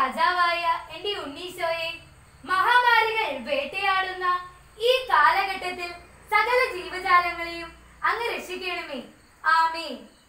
രാജാവായ എൻ്റെ ഉണ്ണീശോയെ, മഹാമാരികൾ വേട്ടയാടുന്ന ഈ കാലഘട്ടത്തിൽ സകല ജീവജാലങ്ങളെയും അങ്ങ് രക്ഷിക്കണമേ. ആമേൻ.